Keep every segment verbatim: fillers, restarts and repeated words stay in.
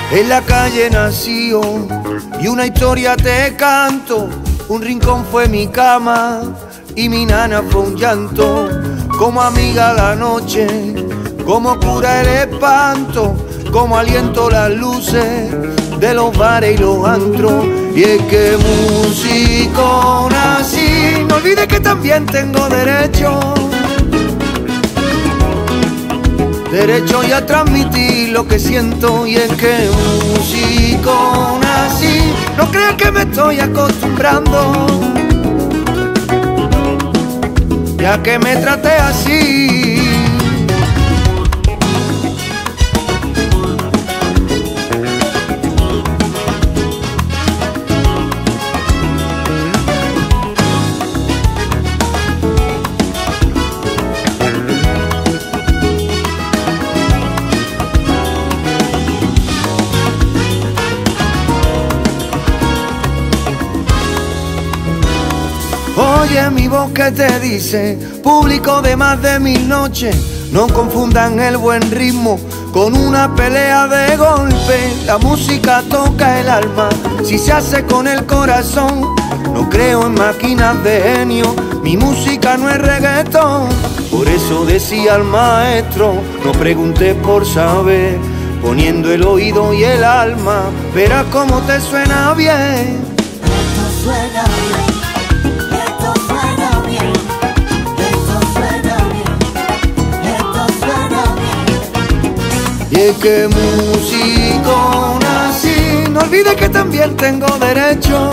En la calle nació y una historia te canto. Un rincón fue mi cama y mi nana fue un llanto. Como amiga la noche, como cura el espanto, como aliento las luces de los bares y los antros. Y es que músico nací, no olvides que también tengo derecho, derecho y a transmitir lo que siento. Y es que músico nací, no creas que me estoy acostumbrando, ya que me traté así. Oye mi voz que te dice, público de más de mil noches, no confundan el buen ritmo con una pelea de golpe. La música toca el alma si se hace con el corazón. No creo en máquinas de genio, mi música no es reggaetón. Por eso decía el maestro, no preguntes por saber, poniendo el oído y el alma, verás cómo te suena bien. Esto suena bien. Y es que músico nací, no olvides que también tengo derecho,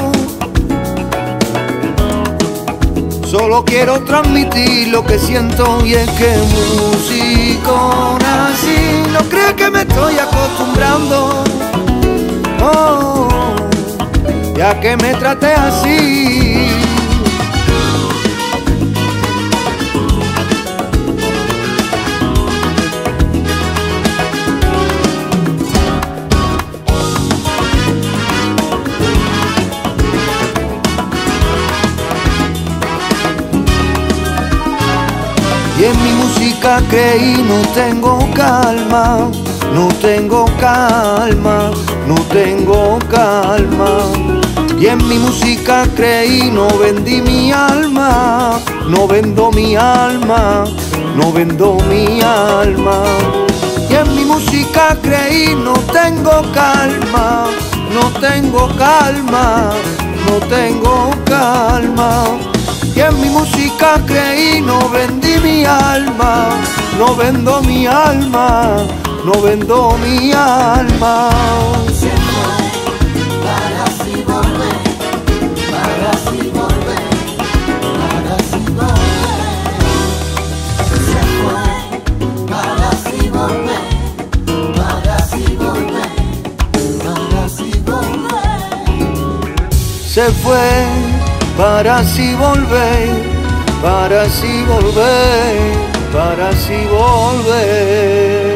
solo quiero transmitir lo que siento. Y es que músico nací, no creas que me estoy acostumbrando, oh, ya que me traté así. Y en mi música creí, no tengo calma, no tengo calma, no tengo calma. Y en mi música creí, no vendí mi alma, no vendo mi alma, no vendo mi alma. Y en mi música creí, no tengo calma, no tengo calma, no tengo calma. Y en mi música creí, no vendí mi alma, no vendo mi alma, no vendo mi alma. Se fue para así volver, para así volver, para así volver. Se fue para así volver, para así volver, para así volver. Se fue para así volver, para así volver, para así volver.